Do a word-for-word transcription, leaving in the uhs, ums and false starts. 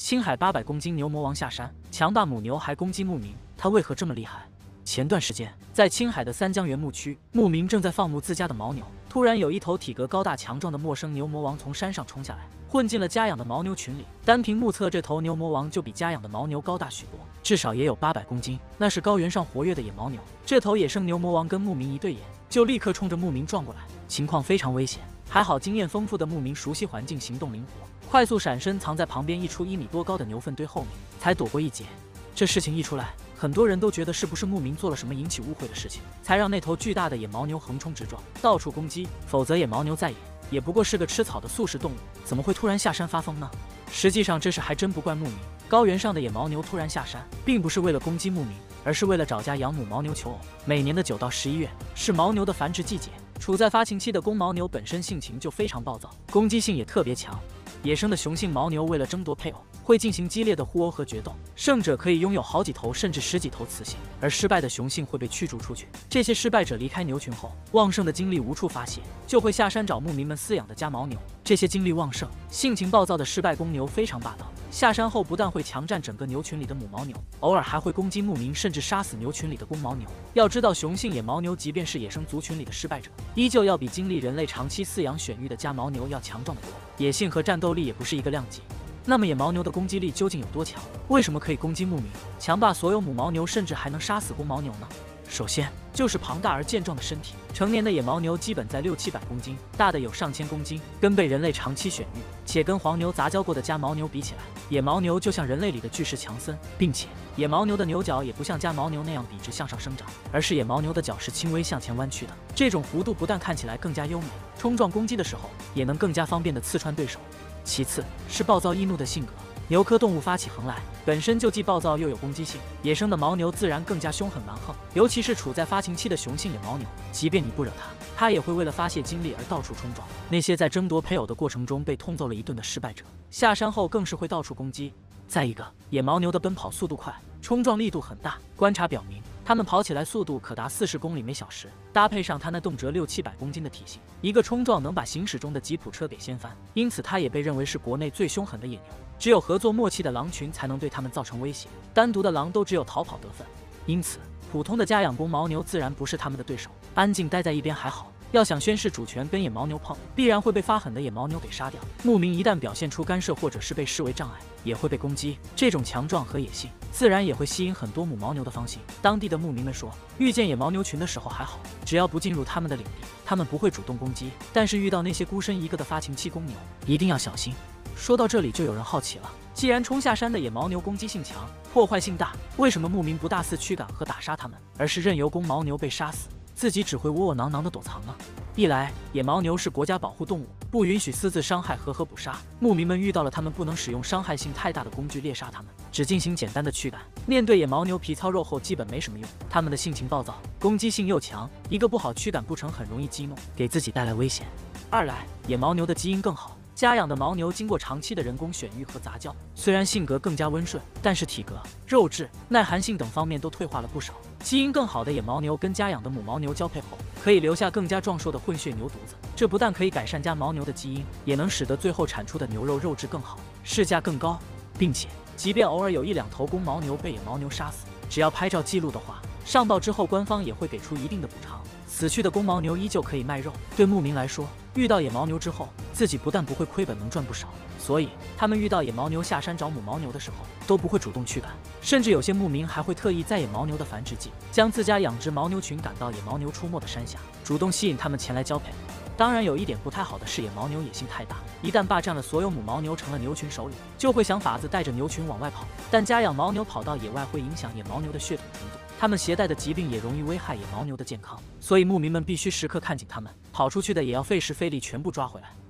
青海八百公斤牛魔王下山，强大母牛还攻击牧民，它为何这么厉害？前段时间，在青海的三江源牧区，牧民正在放牧自家的牦牛，突然有一头体格高大强壮的陌生牛魔王从山上冲下来，混进了家养的牦牛群里。单凭目测，这头牛魔王就比家养的牦牛高大许多，至少也有八百公斤，那是高原上活跃的野牦牛。这头野生牛魔王跟牧民一对眼，就立刻冲着牧民撞过来，情况非常危险。还好经验丰富的牧民熟悉环境，行动灵活，快速闪身藏在旁边一处一米多高的牛粪堆后面，才躲过一劫。这事情一出来，很多人都觉得是不是牧民做了什么引起误会的事情，才让那头巨大的野牦牛横冲直撞，到处攻击。否则野牦牛在野也不过是个吃草的素食动物，怎么会突然下山发疯呢？实际上这事还真不怪牧民，高原上的野牦牛突然下山，并不是为了攻击牧民，而是为了找家养母牦牛求偶。每年的九到十一月是牦牛的繁殖季节，处在发情期的公牦牛本身性情就非常暴躁，攻击性也特别强。野生的雄性牦牛为了争夺配偶，会进行激烈的互殴和决斗，胜者可以拥有好几头甚至十几头雌性，而失败的雄性会被驱逐出去。这些失败者离开牛群后，旺盛的精力无处发泄，就会下山找牧民们饲养的家牦牛。这些精力旺盛、性情暴躁的失败公牛非常霸道，下山后不但会强占整个牛群里的母牦牛，偶尔还会攻击牧民，甚至杀死牛群里的公牦牛。要知道，雄性野牦牛即便是野生族群里的失败者，依旧要比经历人类长期饲养选育的家牦牛要强壮得多，野性和战斗力也不是一个量级。那么野牦牛的攻击力究竟有多强？为什么可以攻击牧民，强霸所有母牦牛，甚至还能杀死公牦牛呢？首先就是庞大而健壮的身体，成年的野牦牛基本在六七百公斤，大的有上千公斤，跟被人类长期选育且跟黄牛杂交过的家牦牛比起来，野牦牛就像人类里的巨石强森，并且野牦牛的牛角也不像家牦牛那样笔直向上生长，而是野牦牛的角是轻微向前弯曲的，这种弧度不但看起来更加优美，冲撞攻击的时候也能更加方便地刺穿对手。其次是暴躁易怒的性格，牛科动物发起横来，本身就既暴躁又有攻击性，野生的牦牛自然更加凶狠蛮横，尤其是处在发情期的雄性野牦牛，即便你不惹它，它也会为了发泄精力而到处冲撞。那些在争夺配偶的过程中被痛揍了一顿的失败者，下山后更是会到处攻击。再一个，野牦牛的奔跑速度快，冲撞力度很大，观察表明它们跑起来速度可达四十公里每小时，搭配上它那动辄六七百公斤的体型，一个冲撞能把行驶中的吉普车给掀翻，因此它也被认为是国内最凶狠的野牛。只有合作默契的狼群才能对它们造成威胁，单独的狼都只有逃跑得分。因此普通的家养公牦牛自然不是它们的对手，安静待在一边还好，要想宣示主权跟野牦牛碰，必然会被发狠的野牦牛给杀掉。牧民一旦表现出干涉或者是被视为障碍，也会被攻击。这种强壮和野性自然也会吸引很多母牦牛的芳心。当地的牧民们说，遇见野牦牛群的时候还好，只要不进入他们的领地，他们不会主动攻击，但是遇到那些孤身一个的发情期公牛，一定要小心。说到这里就有人好奇了，既然冲下山的野牦牛攻击性强、破坏性大，为什么牧民不大肆驱赶和打杀它们，而是任由公牦牛被杀死，自己只会窝窝囊囊的躲藏呢？一来，野牦牛是国家保护动物，不允许私自伤害和合捕杀，牧民们遇到了它们不能使用伤害性太大的工具猎杀它们，只进行简单的驱赶。面对野牦牛皮糙肉厚基本没什么用，它们的性情暴躁，攻击性又强，一个不好驱赶不成很容易激怒，给自己带来危险。二来，野牦牛的基因更好，家养的牦牛经过长期的人工选育和杂交，虽然性格更加温顺，但是体格、肉质、耐寒性等方面都退化了不少。基因更好的野牦牛跟家养的母牦牛交配后，可以留下更加壮硕的混血牛犊子，这不但可以改善家牦牛的基因，也能使得最后产出的牛肉肉质更好，市价更高。并且即便偶尔有一两头公牦牛被野牦牛杀死，只要拍照记录的话，上报之后官方也会给出一定的补偿，死去的公牦牛依旧可以卖肉。对牧民来说，遇到野牦牛之后，自己不但不会亏本，能赚不少，所以他们遇到野牦牛下山找母牦牛的时候，都不会主动驱赶，甚至有些牧民还会特意在野牦牛的繁殖季，将自家养殖牦牛群赶到野牦牛出没的山下，主动吸引它们前来交配。当然有一点不太好的是，野牦牛野性太大，一旦霸占了所有母牦牛成了牛群首领，就会想法子带着牛群往外跑。但家养牦牛跑到野外会影响野牦牛的血统程度，它们携带的疾病也容易危害野牦牛的健康，所以牧民们必须时刻看紧它们，跑出去的也要费时费力全部抓回来。